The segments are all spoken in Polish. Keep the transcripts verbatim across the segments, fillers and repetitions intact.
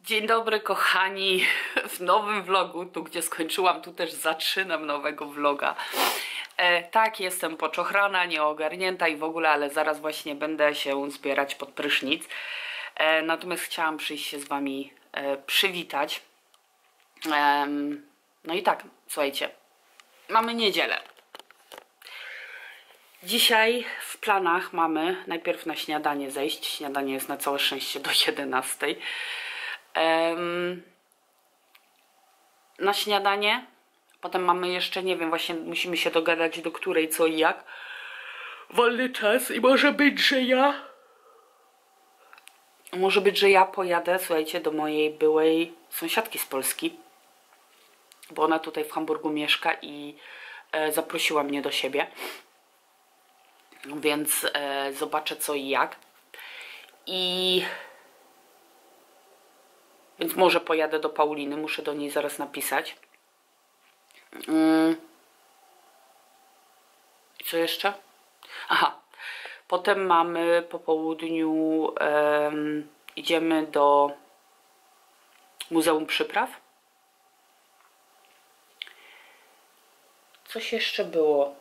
Dzień dobry kochani, w nowym vlogu, tu gdzie skończyłam, tu też zaczynam nowego vloga. E, tak, jestem poczochrana, nieogarnięta i w ogóle, ale zaraz właśnie będę się zbierać pod prysznic. E, natomiast chciałam przyjść się z wami e, przywitać. E, no i tak, słuchajcie, mamy niedzielę. Dzisiaj w planach mamy najpierw na śniadanie zejść. Śniadanie jest na całe szczęście do jedenastej. Um, na śniadanie. Potem mamy jeszcze, nie wiem, właśnie musimy się dogadać do której, co i jak. Wolny czas i może być, że ja... Może być, że ja pojadę, słuchajcie, do mojej byłej sąsiadki z Polski. Bo ona tutaj w Hamburgu mieszka i e, zaprosiła mnie do siebie. Więc e, zobaczę co i jak. I... Więc może pojadę do Pauliny, muszę do niej zaraz napisać. Mm. I co jeszcze? Aha. Potem mamy po południu, um, idziemy do Muzeum Przypraw. Coś jeszcze było.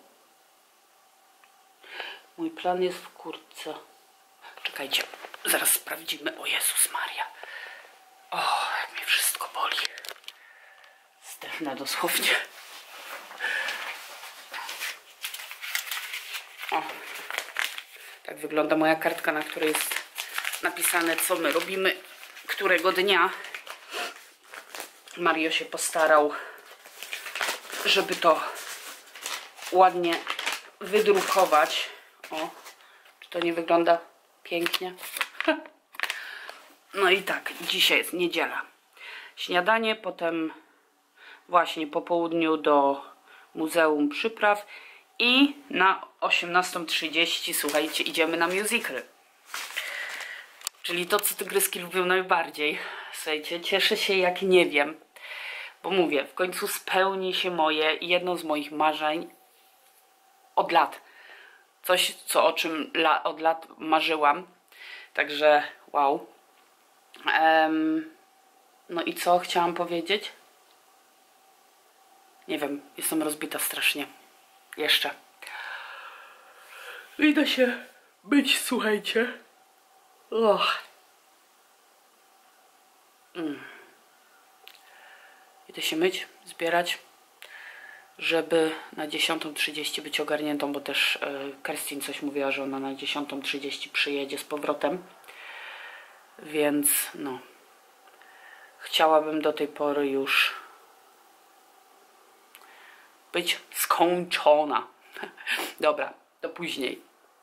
Mój plan jest w kurtce. Czekajcie, zaraz sprawdzimy. O Jezus Maria. O, jak mnie wszystko boli. Zdechnę dosłownie. O, tak wygląda moja kartka, na której jest napisane, co my robimy, którego dnia. Mario się postarał, żeby to ładnie wydrukować. O, czy to nie wygląda pięknie? No i tak, dzisiaj jest niedziela. Śniadanie, potem właśnie po południu do Muzeum Przypraw i na osiemnastą trzydzieści, słuchajcie, idziemy na musical. Czyli to, co tygryski lubią najbardziej. Słuchajcie, cieszę się jak nie wiem, bo mówię, w końcu spełni się moje, jedno z moich marzeń od lat. Coś, co o czym la, od lat marzyłam. Także wow. Um, no i co chciałam powiedzieć? Nie wiem, jestem rozbita strasznie. Jeszcze. Idę się być, słuchajcie. Och. Mm. Idę się myć, zbierać, żeby na dziesiątą trzydzieści być ogarniętą, bo też yy, Kerstin coś mówiła, że ona na dziesiątą trzydzieści przyjedzie z powrotem. Więc no, chciałabym do tej pory już być skończona. Dobra, do później.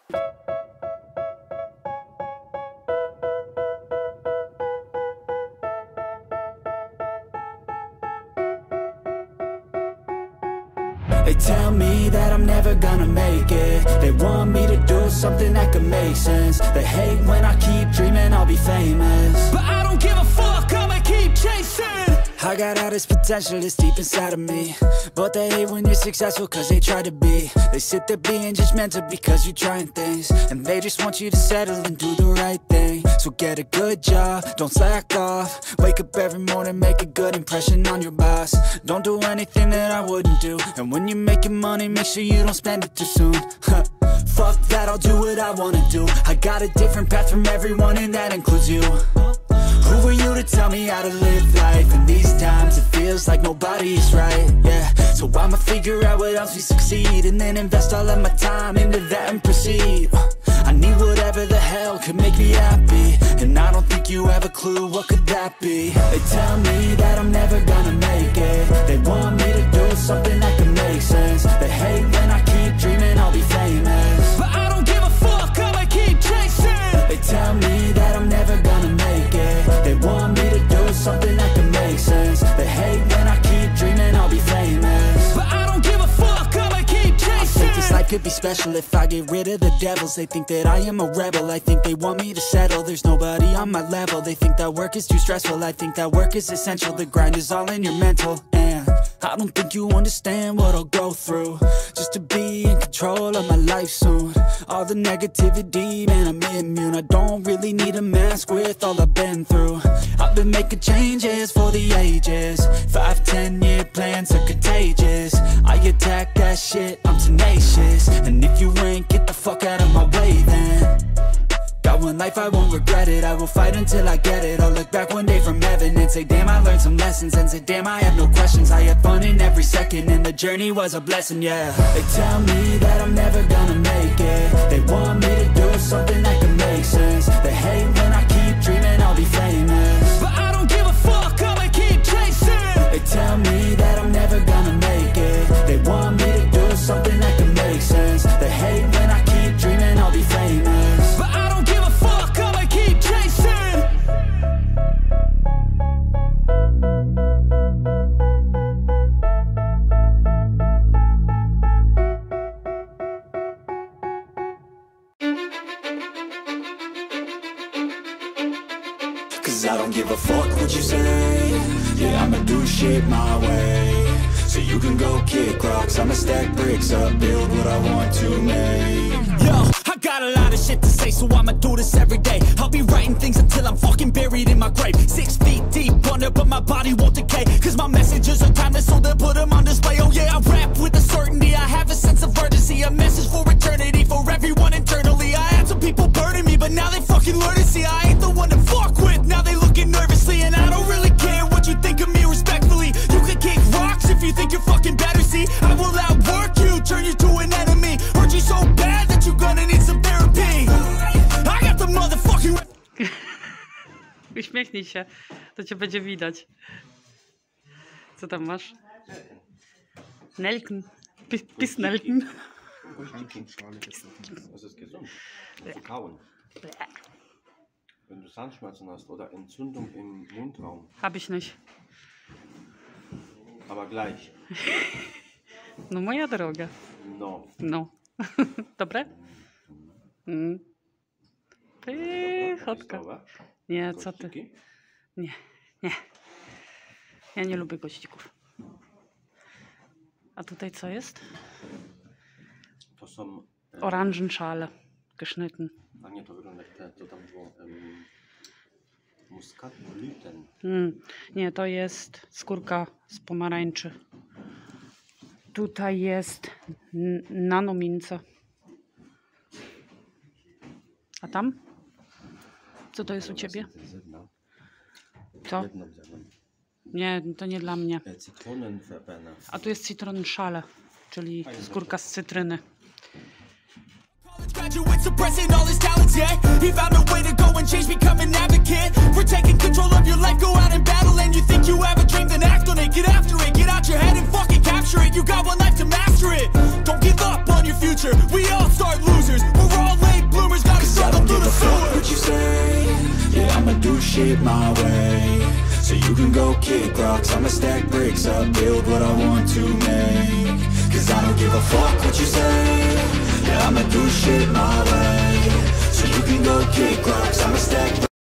They tell me that I'm never gonna make it. They want me to do something that could make sense. They hate when I keep dreaming I'll be famous, but I don't give a fuck, I'ma keep chasing. I got all this potential that's deep inside of me, but they hate when you're successful cause they try to be. They sit there being judgmental because you're trying things, and they just want you to settle and do the right thing. So get a good job, don't slack off. Wake up every morning, make a good impression on your boss. Don't do anything that I wouldn't do, and when you're making money, make sure you don't spend it too soon. Fuck that, I'll do what I wanna do. I got a different path from everyone and that includes you. Who are you to tell me how to live life? In these times it feels like nobody's right, yeah. So I'ma figure out what else we succeed, and then invest all of my time into that and proceed. I need whatever the hell could make me happy, and I don't think you have a clue what could that be. They tell me that I'm never gonna make it. They want me to do something that can make sense. They hate when I keep dreaming I'll be famous, but I don't give a fuck, I'ma keep chasing. They tell me that I'm never gonna make it. They want me to do something that can make sense. They hate when I keep dreaming I'll be famous, but I don't give a fuck, I'ma keep chasing. I think this life could be special if I get rid of the devils. They think that I am a rebel, I think they want me to settle. There's nobody on my level, they think that work is too stressful. I think that work is essential, the grind is all in your mental. And I don't think you understand what I'll go through just to be in control of my life soon. All the negativity, man, I'm immune. I don't really need a mask with all I've been through. I've been been making changes for the ages. Five, ten year plans are contagious. I attack that shit, I'm tenacious. And if you ain't, get the fuck out of my way then. Got one life, I won't regret it. I will fight until I get it. I'll look back one day from heaven and say, damn, I learned some lessons. And say, damn, I have no questions. I had fun in every second, and the journey was a blessing, yeah. They tell me that I'm never gonna make it. They want me to do something that can make sense. They hate when I keep dreaming I'll be famous, but I don't give a fuck, I'ma keep chasing. They tell me that I'm never gonna make it. They want me to do something that can make sense. They hate when I keep dreaming I'll be famous, but I don't give a fuck, I'ma keep chasing. Cause I don't give a fuck what you say. Yeah, I'ma do shit my way. So you can go kick rocks, I'ma stack bricks up, build what I want to make. Yo, I got a lot of shit to say, so I'ma do this every day. I'll be writing things until I'm fucking buried in my grave. Six feet deep under, but my body won't decay. Cause my messages are timeless, so they'll put them on display. Oh yeah, I rap with a certainty, I have a sense of urgency. A message for eternity, for everyone internally. I had some people burning me, but now they fucking learn to see I ain't the one to fuck with. Now they looking nervously, and I don't really care what you think of me respectfully. You can kick rocks if you think you're fucking better, see. I will outwork you, turn you to an enemy. Hurt you so bad that you're gonna need some therapy. I got the motherfucking... Uśmiechnij się, to cię będzie widać. Co tam masz? Nelken. Bis Nelken. Das ist gesund. Zu kauen. Wenn du Zahnschmerzen hast oder Entzündung im Mundraum. Hab ich nicht. Aber gleich. No moja droga. No. No. Dobre? Mm. Pychotka. Nie, co ty? Nie, nie. Ja nie lubię gościków. A tutaj co jest? To są... E, Orangenschale. Geschnitten. A nie, to wygląda jak te, to tam było... Um, Muskatblüten. Mm. Nie, to jest skórka z pomarańczy. Tutaj jest nanomince. A tam? Co to jest u ciebie? Co? Nie, to nie dla mnie. A tu jest citronenschale, czyli skórka z cytryny. Graduate suppressing all his talents, yeah. He found a way to go and change, become an advocate for taking control of your life, go out and battle. And you think you have a dream, then act on it. Get after it, get out your head and fucking capture it. You got one life to master it. Don't give up on your future. We all start losers. We're all late bloomers, gotta struggle through the sewer. What you say? Yeah, I'ma do shit my way. So you can go kick rocks, I'ma stack bricks up, build what I want to make. Cause I don't give a fuck what you say. Yeah, I'ma do shit my way. So you can go kick rocks, I'ma stack.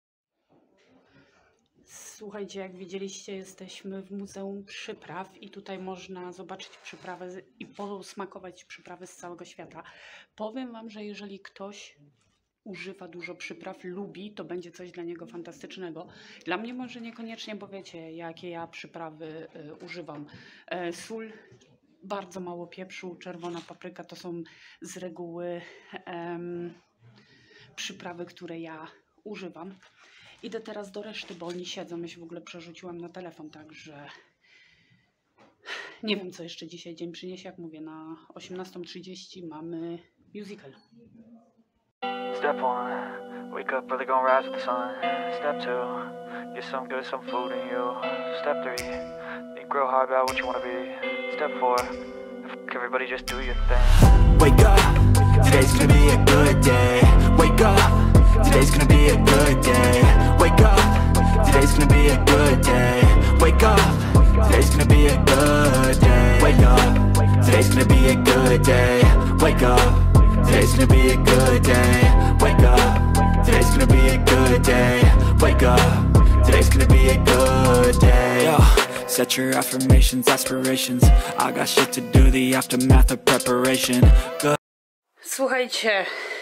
Słuchajcie, jak widzieliście, jesteśmy w Muzeum Przypraw i tutaj można zobaczyć przyprawy i posmakować przyprawy z całego świata. Powiem wam, że jeżeli ktoś używa dużo przypraw, lubi, to będzie coś dla niego fantastycznego. Dla mnie może niekoniecznie, bo wiecie, jakie ja przyprawy y, używam. E, sól, bardzo mało pieprzu, czerwona papryka to są z reguły em, przyprawy, które ja używam. Idę teraz do reszty, bo oni siedzą. Ja się w ogóle przerzuciłam na telefon, także nie wiem, co jeszcze dzisiaj dzień przyniesie. Jak mówię, na osiemnastą trzydzieści mamy musical. Step one, wake up early, gonna rise with the sun. Step two, get some good, some food in you. Step three, think real hard about what you wanna be. Step four, f everybody, just do your thing. Wake up, today's gonna be a good day. Wake up, today's gonna be a good day. Wake up, today's gonna be a good day. Wake up, today's gonna be a good day. Wake up, today's gonna be a good day. Wake up, today's gonna be a good day. Wake up, today's gonna be a good day. Wake up, today's gonna be a good day. Yo, set your affirmations, aspirations. I got shit to do, the aftermath of preparation. Good. Słuchajcie,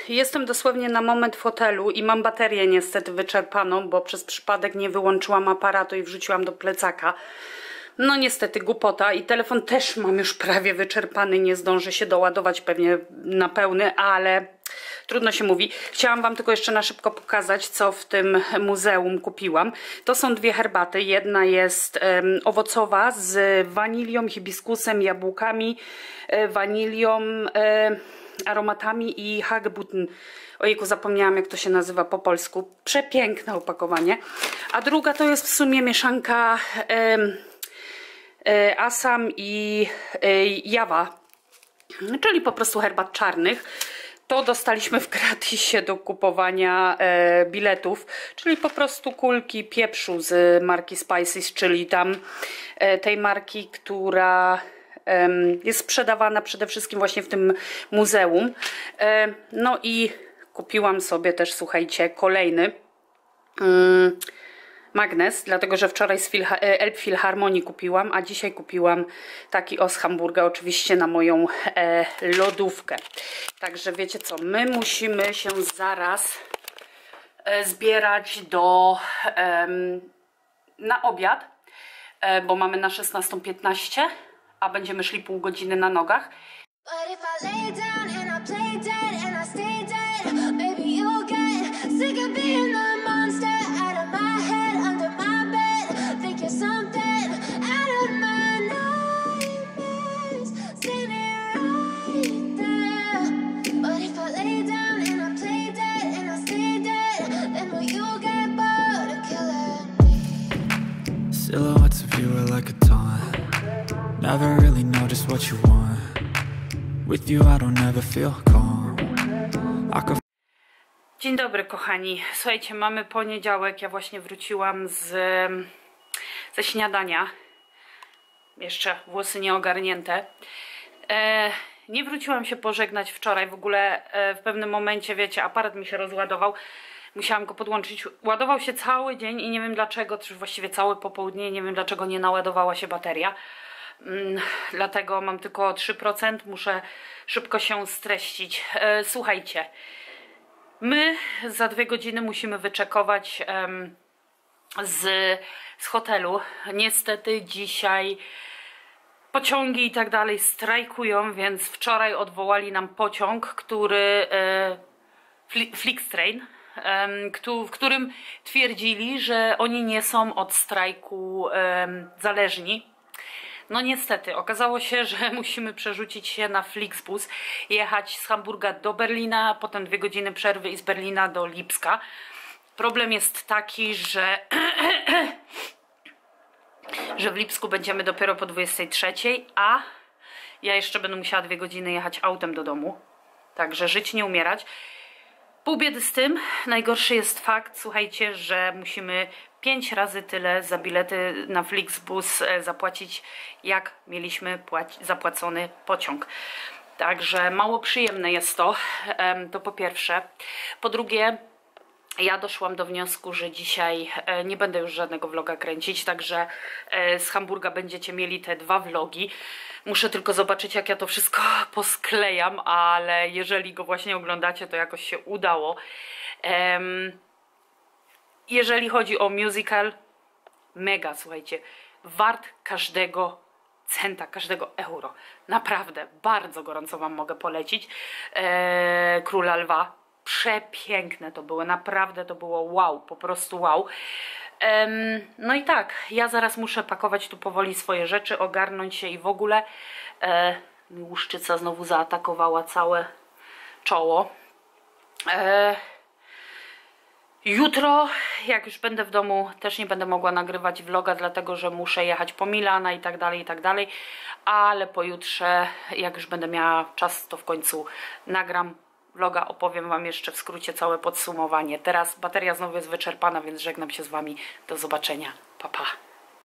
jestem dosłownie na moment w hotelu i mam baterię niestety wyczerpaną, bo przez przypadek nie wyłączyłam aparatu i wrzuciłam do plecaka. No niestety głupota i telefon też mam już prawie wyczerpany, nie zdążę się doładować pewnie na pełny, ale trudno się mówi. Chciałam wam tylko jeszcze na szybko pokazać, co w tym muzeum kupiłam. To są dwie herbaty. Jedna jest um, owocowa z wanilią, hibiskusem, jabłkami, e, wanilią, e, aromatami i hagebutten. Ojejku, zapomniałam, jak to się nazywa po polsku. Przepiękne opakowanie. A druga to jest w sumie mieszanka e, e, Assam i e, Jawa, czyli po prostu herbat czarnych. To dostaliśmy w gratisie do kupowania e, biletów, czyli po prostu kulki pieprzu z marki Spices, czyli tam e, tej marki, która e, jest sprzedawana przede wszystkim właśnie w tym muzeum. E, no i kupiłam sobie też, słuchajcie, kolejny mm, magnes, dlatego że wczoraj z Filha Elbphilharmonii kupiłam, a dzisiaj kupiłam taki os Hamburga, oczywiście na moją e, lodówkę. Także wiecie co, my musimy się zaraz e, zbierać do e, na obiad, e, bo mamy na szesnastą piętnaście, a będziemy szli pół godziny na nogach. Silhouettes of you are like a taunt. Never really know just what you want. With you I don't ever feel calm. I could... Dzień dobry kochani, słuchajcie, mamy poniedziałek, ja właśnie wróciłam z, ze śniadania. Jeszcze włosy nieogarnięte. E, nie wróciłam się pożegnać wczoraj, w ogóle e, w pewnym momencie, wiecie, aparat mi się rozładował. Musiałam go podłączyć. Ładował się cały dzień i nie wiem dlaczego, czy właściwie całe popołudnie, nie wiem dlaczego nie naładowała się bateria. Mm, dlatego mam tylko trzy procent, muszę szybko się streścić. E, słuchajcie, my za dwie godziny musimy wyczekować em, z, z hotelu. Niestety dzisiaj pociągi i tak dalej strajkują, więc wczoraj odwołali nam pociąg, który e, Flixtrain, w którym twierdzili, że oni nie są od strajku um, zależni. No niestety, okazało się, że musimy przerzucić się na Flixbus, jechać z Hamburga do Berlina, potem dwie godziny przerwy i z Berlina do Lipska. Problem jest taki, że, że w Lipsku będziemy dopiero po dwudziestej trzeciej, a ja jeszcze będę musiała dwie godziny jechać autem do domu. Także żyć, nie umierać. Pół biedy z tym. Najgorszy jest fakt, słuchajcie, że musimy pięć razy tyle za bilety na Flixbus zapłacić, jak mieliśmy zapłacony pociąg. Także mało przyjemne jest to, to po pierwsze. Po drugie, ja doszłam do wniosku, że dzisiaj nie będę już żadnego vloga kręcić, także z Hamburga będziecie mieli te dwa vlogi. Muszę tylko zobaczyć, jak ja to wszystko posklejam, ale jeżeli go właśnie oglądacie, to jakoś się udało. Um, jeżeli chodzi o musical, mega, słuchajcie, wart każdego centa, każdego euro. Naprawdę, bardzo gorąco wam mogę polecić. Eee, Króla Lwa. Przepiękne to było, naprawdę to było wow, po prostu wow. Um, no i tak, ja zaraz muszę pakować tu powoli swoje rzeczy, ogarnąć się i w ogóle e, łuszczyca znowu zaatakowała całe czoło. E, jutro, jak już będę w domu, też nie będę mogła nagrywać vloga, dlatego że muszę jechać po Milana i tak dalej, i tak dalej. Ale pojutrze, jak już będę miała czas, to w końcu nagram vloga, opowiem wam jeszcze w skrócie całe podsumowanie. Teraz bateria znowu jest wyczerpana, więc żegnam się z wami. Do zobaczenia. Pa, pa.